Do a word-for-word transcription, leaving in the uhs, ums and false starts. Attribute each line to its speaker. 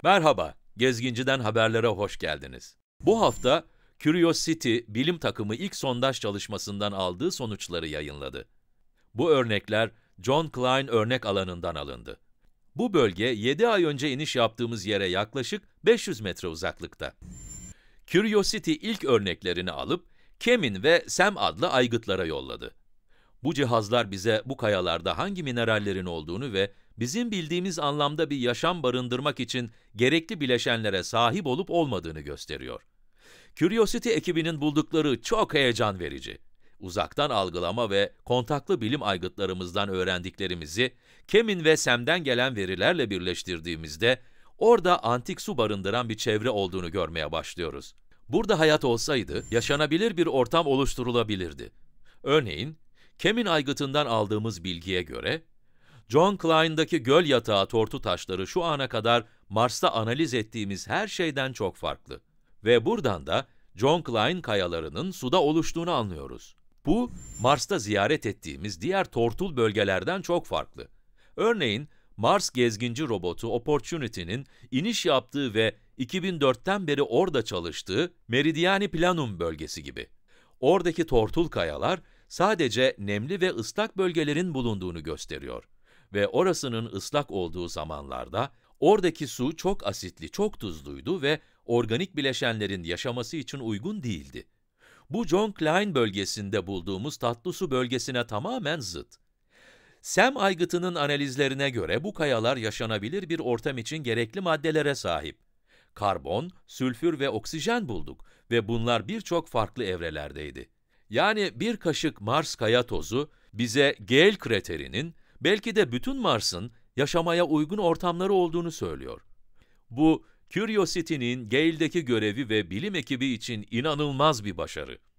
Speaker 1: Merhaba, Gezginci'den haberlere hoş geldiniz. Bu hafta Curiosity bilim takımı ilk sondaj çalışmasından aldığı sonuçları yayınladı. Bu örnekler John Klein örnek alanından alındı. Bu bölge yedi ay önce iniş yaptığımız yere yaklaşık beş yüz metre uzaklıkta. Curiosity ilk örneklerini alıp Kemin ve Sam adlı aygıtlara yolladı. Bu cihazlar bize bu kayalarda hangi minerallerin olduğunu ve bizim bildiğimiz anlamda bir yaşam barındırmak için gerekli bileşenlere sahip olup olmadığını gösteriyor. Curiosity ekibinin buldukları çok heyecan verici. Uzaktan algılama ve kontaklı bilim aygıtlarımızdan öğrendiklerimizi Kemin ve Sam'den gelen verilerle birleştirdiğimizde orada antik su barındıran bir çevre olduğunu görmeye başlıyoruz. Burada hayat olsaydı yaşanabilir bir ortam oluşturulabilirdi. Örneğin, Kemin aygıtından aldığımız bilgiye göre, John Klein'daki göl yatağı tortu taşları şu ana kadar Mars'ta analiz ettiğimiz her şeyden çok farklı. Ve buradan da John Klein kayalarının suda oluştuğunu anlıyoruz. Bu, Mars'ta ziyaret ettiğimiz diğer tortul bölgelerden çok farklı. Örneğin, Mars gezginci robotu Opportunity'nin iniş yaptığı ve iki bin dörtten beri orada çalıştığı Meridiani Planum bölgesi gibi. Oradaki tortul kayalar, sadece nemli ve ıslak bölgelerin bulunduğunu gösteriyor. Ve orasının ıslak olduğu zamanlarda, oradaki su çok asitli, çok tuzluydu ve organik bileşenlerin yaşaması için uygun değildi. Bu John Klein bölgesinde bulduğumuz tatlı su bölgesine tamamen zıt. Sam aygıtının analizlerine göre bu kayalar yaşanabilir bir ortam için gerekli maddelere sahip. Karbon, sülfür ve oksijen bulduk ve bunlar birçok farklı evrelerdeydi. Yani bir kaşık Mars kaya tozu bize Gale kraterinin, belki de bütün Mars'ın yaşamaya uygun ortamları olduğunu söylüyor. Bu, Curiosity'nin Gale'deki görevi ve bilim ekibi için inanılmaz bir başarı.